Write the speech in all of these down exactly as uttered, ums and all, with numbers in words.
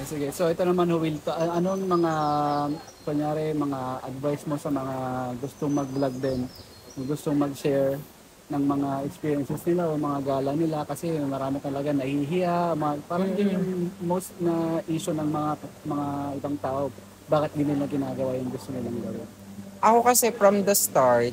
sige. So ito naman, Will, to, a- anong mga, kunyari, mga advice mo sa mga gustong mag-vlog din, gustong mag-share ng mga experiences nila o mga gala nila kasi marami talaga nahihiya, mga, parang yun Mm. yung most na issue ng mga mga ibang tao. Bakit di nila ginagawa yung gusto nilang gawin? Ako kasi from the start,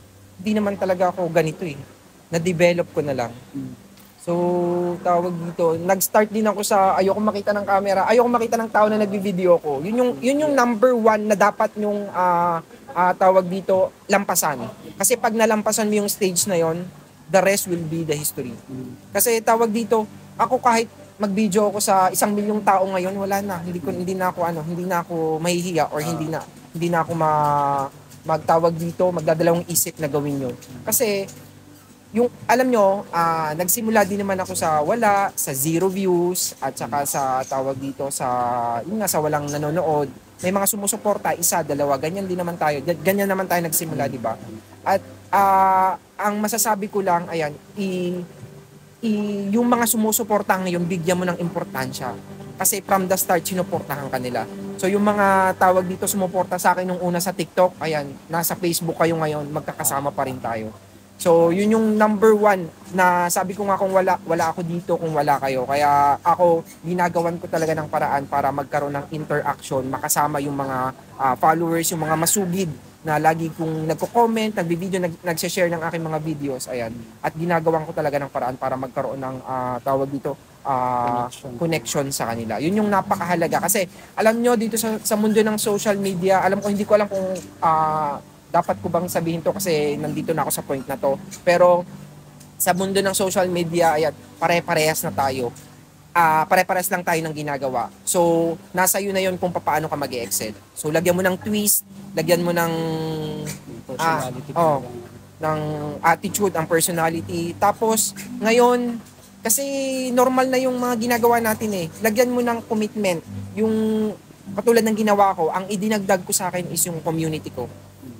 di naman talaga ako ganito eh. Na-develop ko na lang. Mm. So, tawag dito, nag-start din ako sa ayoko makita ng camera, ayoko makita ng tao na nagvi-video ko. Yun yung yun yung Yeah. number one na dapat yung ah ah, tawag dito, lampasan. Kasi pag nalampasan mo yung stage na yon, the rest will be the history. Mm. Kasi tawag dito, ako kahit mag-video ako sa isang milyong tao ngayon, wala na, hindi ko hindi na ako ano, hindi na ako mahihiya or Ah, hindi na hindi na ako ma magtawag dito, magdadalawang isip na gawin yun. Kasi yung alam nyo, ah, nagsimula din naman ako sa wala, sa zero views, at saka sa tawag dito sa, yun nga, sa walang nanonood. May mga sumusuporta, isa, dalawa, ganyan din naman tayo. Gan- Ganyan naman tayo nagsimula, di ba? At ah, ang masasabi ko lang, ayan, i, i, yung mga sumusuporta ngayon, bigyan mo ng importansya. Kasi from the start, sinuportahan ka nila. So yung mga tawag dito sumuporta sa akin nung una sa TikTok, ayan, nasa Facebook kayo ngayon, magkakasama pa rin tayo. So, yun yung number one na sabi ko nga kung wala, wala ako dito kung wala kayo. Kaya ako, ginagawan ko talaga ng paraan para magkaroon ng interaction, makasama yung mga ah, followers, yung mga masugid na lagi kong nagko-comment, nagbi-video, nag nagse-share ng aking mga videos, ayan. At ginagawan ko talaga ng paraan para magkaroon ng ah, tawag dito, ah, connection. connection sa kanila. Yun yung napakahalaga kasi alam nyo dito sa, sa mundo ng social media, alam ko hindi ko alam kung ah, dapat ko bang sabihin to kasi nandito na ako sa point na to. Pero sa mundo ng social media, ayan, pare-parehas na tayo. Ah, pare-parehas lang tayo ng ginagawa. So, nasa iyo na yon kung paano ka mag-excel. So, lagyan mo ng twist, lagyan mo ng Yung ah, personality oh, talaga. ng attitude, ang personality. Tapos, ngayon, kasi normal na yung mga ginagawa natin eh. Lagyan mo ng commitment. Yung katulad ng ginawa ko, ang idinagdag ko sa akin is yung community ko.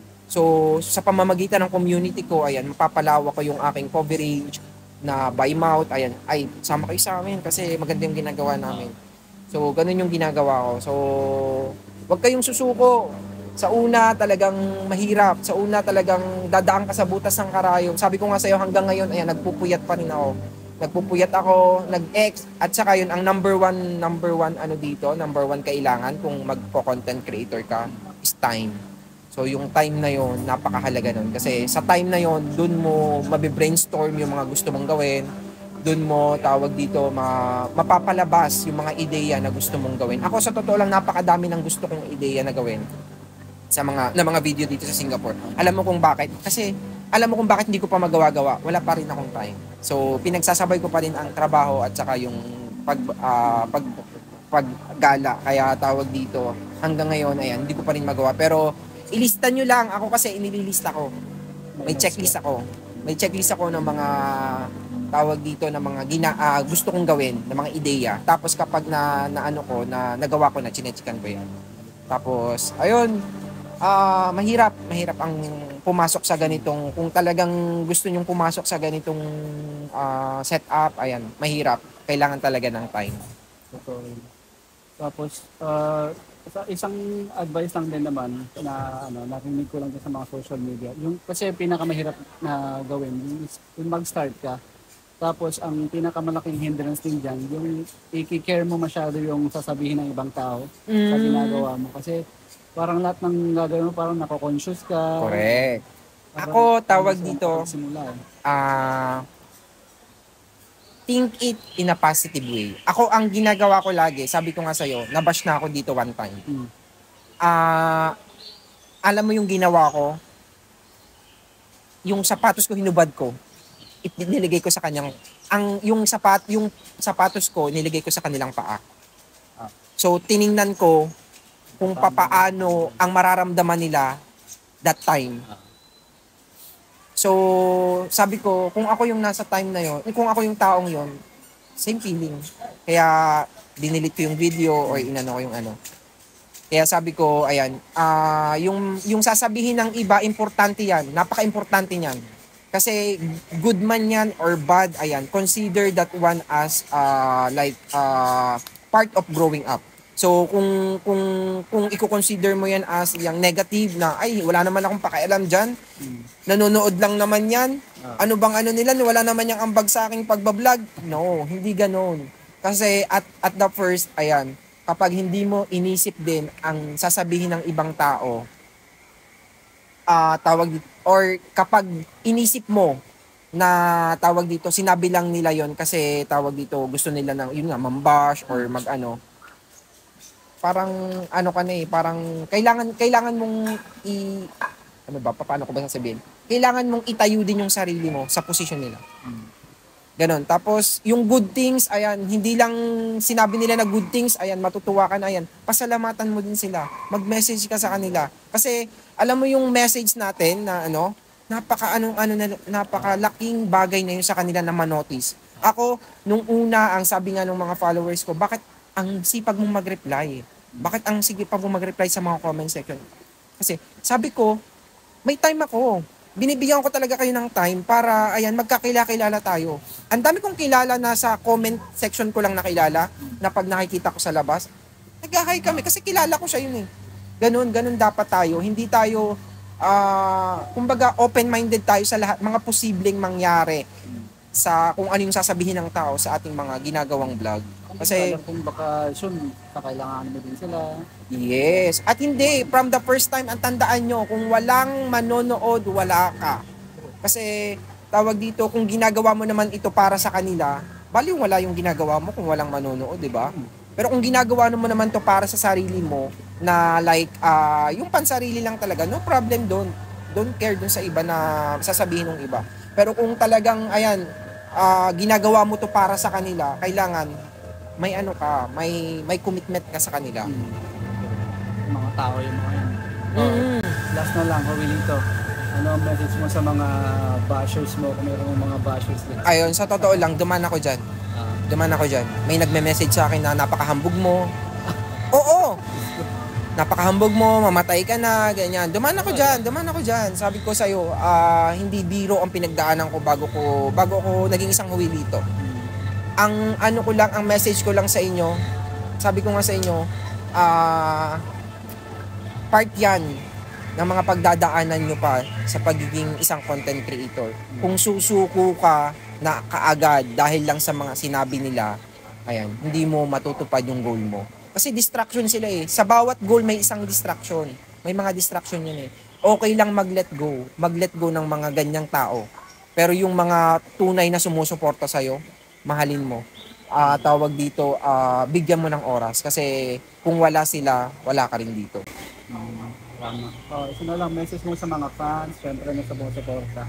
So, sa pamamagitan ng community ko, ayan, mapapalawak ko yung aking coverage na by mouth, ayan, ay, sama kayo sa amin kasi maganda yung ginagawa namin. So, ganun yung ginagawa ko. So, wag kayong susuko. Sa una, talagang mahirap. Sa una, talagang dadaan ka sa butas ng karayom. Sabi ko nga sa'yo, hanggang ngayon, ayan, nagpupuyat pa rin ako. Nagpupuyat ako, nag-ex, at saka yun, ang number one, number one, ano dito, number one kailangan kung magpo-content creator ka, is time. So, yung time na yon napakahalaga nun. Kasi sa time na yon dun mo mabibrainstorm yung mga gusto mong gawin. Dun mo, tawag dito, ma, mapapalabas yung mga ideya na gusto mong gawin. Ako, sa totoo lang, napakadami ng gusto kong ideya na gawin sa mga na mga video dito sa Singapore. Alam mo kung bakit? Kasi alam mo kung bakit hindi ko pa magawa-gawa. Wala pa rin akong time. So, pinagsasabay ko pa rin ang trabaho at saka yung pag ah, pag paggala. Kaya tawag dito, hanggang ngayon, ayan, hindi ko pa rin magawa. Pero, ilista nyo lang. Ako kasi, inililista ko. May May notes ka. checklist ako. May checklist ako ng mga tawag dito ng mga gina, ah, gusto kong gawin, ng mga ideya. Tapos kapag na, na ano ko, na nagawa ko na, chinechikan ko yan. Tapos, ayun, ah mahirap, mahirap ang pumasok sa ganitong, kung talagang gusto nyong pumasok sa ganitong ah, setup, ayan, mahirap. Kailangan talaga ng time. Totoo yun. Tapos, uh, sa isang advice lang din naman na ano, narinig ko lang din sa mga social media. Yung kasi pinakamahirap na gawin, yung, is- yung mag-start ka. Tapos ang pinakamalaking hindrance din diyan, yung i-care mo masyado yung sasabihin ng ibang tao sa Mm, ginagawa mo. Kasi parang lahat ng gagawin mo parang nako-conscious ka. correct. Parang Ako, parang tawag gusto ko dito, makapagsimula eh. ah, think it in a positive way. Ako, ang ginagawa ko lagi, sabi ko nga sa'yo, nabash na ako dito one time. Mm. Ah, alam mo yung ginawa ko, yung sapatos ko hinubad ko, it, nilagay ko sa kanyang, ang, yung sapat, yung sapatos ko, nilagay ko sa kanilang paa. Ah, So, tiningnan ko kung paano? papaano ang mararamdaman nila that time. Ah, So, sabi ko, kung ako yung nasa time na yon, kung ako yung taong yon, same feeling. Kaya, dinilit ko yung video or inano ko yung ano. Kaya sabi ko, ayan, ah yung, yung sasabihin ng iba, importante yan. Napaka-importante niyan. Kasi good man yan or bad, ayan, consider that one as uh, like uh, part of growing up. So kung kung kung i-consider mo yan as yung negative na ay wala naman akong pakialam diyan. Mm. Nanonood lang naman yan. Ah. Ano bang ano nila, wala naman yung ambag sa aking pagbablog. No, hindi ganoon. Kasi at at the first, ayan, kapag hindi mo inisip din ang sasabihin ng ibang tao, ah tawag dito, or kapag inisip mo na tawag dito, sinabi lang nila yon kasi tawag dito, gusto nila ng, yun nga, mambash or mag-ano, parang ano ka na eh, parang kailangan, kailangan mong i, ano ba, paano ko ba sasabihin? Kailangan mong itayo din yung sarili mo sa posisyon nila. Mm. Ganon. Tapos, yung good things, ayan, hindi lang sinabi nila na good things, ayan, matutuwa ka na, ayan, pasalamatan mo din sila. Mag-message ka sa kanila. Kasi, alam mo yung message natin na ano, napaka anong ano na napakalaking bagay na yun sa kanila na manotice. Ako, nung una, ang sabi nga ng mga followers ko, bakit ang sipag mong mag-reply? Bakit ang sipag mong mag-reply sa mga comment section? Kasi, sabi ko, may time ako. Binibigyan ko talaga kayo ng time para, ayan, magkakilala-kilala tayo. Ang dami kong kilala na sa comment section ko lang nakilala, na pag nakikita ko sa labas, nag-hi kami kasi kilala ko siya yun eh. Ganun, ganun dapat tayo. Hindi tayo, ah, kumbaga, open-minded tayo sa lahat, mga posibleng mangyari sa kung ano yung sasabihin ng tao sa ating mga ginagawang vlog. Kasi, Alam kung baka soon, kakailangan mo din sila. yes. At hindi, from the first time, ang tandaan nyo, kung walang manonood, wala ka. Kasi, tawag dito, kung ginagawa mo naman ito para sa kanila, baliw wala yung ginagawa mo kung walang manonood, di ba? Pero kung ginagawa mo naman to para sa sarili mo, na like, uh, yung pansarili lang talaga, no problem doon. Don't care dun sa iba na sasabihin ng iba. Pero kung talagang, ayan, uh, ginagawa mo to para sa kanila, kailangan, may ano ka, may may commitment ka sa kanila. Mm. Yung mga tao, yung mga yun. So, Mm. last na lang, willing to. Ano ang message mo sa mga bashers mo, kung meron mong mga bashers din? Ayun, sa totoo lang, duman ako dyan. Ah, Duman ako dyan. May nagme-message sa akin na napakahambog mo. Oo! Napakahambog mo, mamatay ka na, ganyan. Duman ako dyan, duman ako dyan. Sabi ko sa'yo, ah, hindi biro ang pinagdaanan ko bago ko, bago ko naging isang huwilito. Ang ano ko lang, ang message ko lang sa inyo, sabi ko nga sa inyo, ah, part yan ng mga pagdadaanan nyo pa sa pagiging isang content creator. Kung susuko ka na kaagad dahil lang sa mga sinabi nila, ayan, hindi mo matutupad yung goal mo. Kasi distraction sila eh. Sa bawat goal may isang distraction. May mga distraction yan eh. Okay lang mag-let go. Mag-let go ng mga ganyang tao. Pero yung mga tunay na sumusuporta sa'yo, mahalin mo. Uh, tawag dito, uh, bigyan mo ng oras. Kasi kung wala sila, wala ka rin dito. um, tama. Oh, isa na lang, message mo sa mga fans, syempre na sa mga suporta.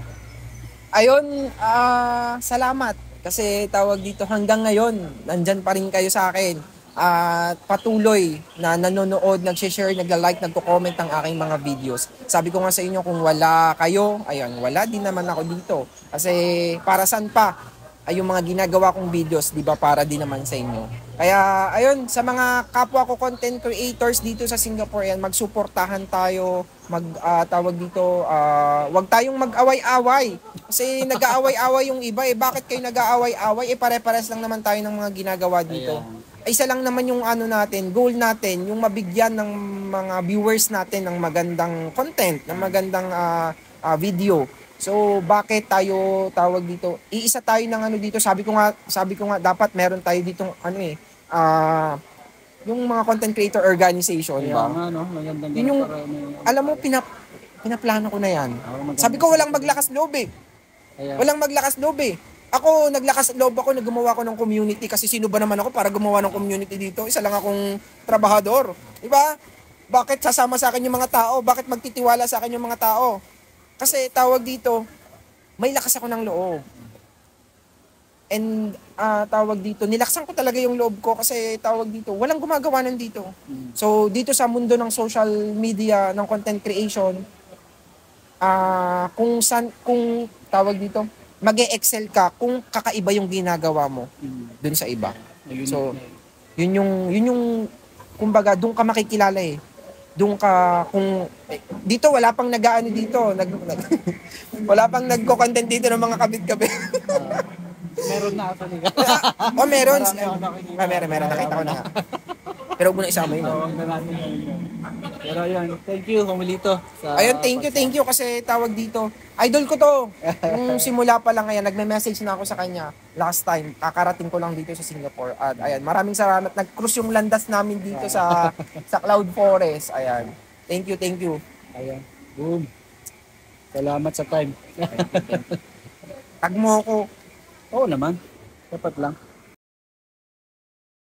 Ayun, uh, salamat. Kasi tawag dito, hanggang ngayon, nandyan pa rin kayo sa akin. At uh, patuloy na nanonood, nag-share, nagla-like, nagko-comment ng aking mga videos. Sabi ko nga sa inyo, kung wala kayo, ayun, wala din naman ako dito. Kasi para saan pa ay yung mga ginagawa kong videos, di ba, para din naman sa inyo. Kaya ayun, sa mga kapwa ko content creators dito sa Singapore, yan, magsuportahan tayo, mag uh, tawag dito, uh, wag tayong mag-away-away. Kasi nag-aaway-away yung iba eh. Bakit kayo nag-aaway-away? Eh pare-pares lang naman tayo ng mga ginagawa dito. Ayan. Isa lang naman yung ano natin, goal natin, yung mabigyan ng mga viewers natin ng magandang content, ng magandang uh, uh, video. So bakit tayo tawag dito? Iisa tayo ng ano dito. Sabi ko nga, sabi ko nga dapat meron tayo ditong ano eh, uh, yung mga content creator organization, Kaya ba? nga, no? Magandang Yun yung, para may, alam mo, pinap, pinaplano ko na yan. Oh, magandang- Sabi ko walang maglakas loob eh. Kaya, Walang maglakas loob eh. Ako, naglakas loob ako na gumawa ko ng community kasi sino ba naman ako para gumawa ng community dito? Isa lang akong trabahador. Diba? Bakit sasama sa akin yung mga tao? Bakit magtitiwala sa akin yung mga tao? Kasi tawag dito, may lakas ako ng loob. And uh, tawag dito, nilaksan ko talaga yung loob ko kasi tawag dito, walang gumagawa nandito. So dito sa mundo ng social media, ng content creation, uh, kung san, kung tawag dito, mag-e-excel ka kung kakaiba yung ginagawa mo dun sa iba. So, yun yung, yun yung, kumbaga, dun ka makikilala eh. Dun ka, kung, eh, dito wala pang nag-aano dito, nag, nag wala pang nagko-content dito ng mga kabit-kabit. uh, meron na ako nila. O, meron. Marami ako nakikita. Ah, meron, meron. Nakita ko na nga. Pero huwag mo na isama yun. So, ah. huwag na natin yun. Pero ayun, thank you, Humilito. Sa Ayun, thank you, thank you kasi tawag dito. Idol ko to. Nung simula pa lang ngayon, nagme-message na ako sa kanya last time. Kakarating ko lang dito sa Singapore. At ayan, maraming salamat. Nag-cruise yung landas namin dito sa sa Cloud Forest. Ayan. Thank you, thank you. Ayan, boom. Salamat sa time. Tag mo ko. Oo naman, dapat lang.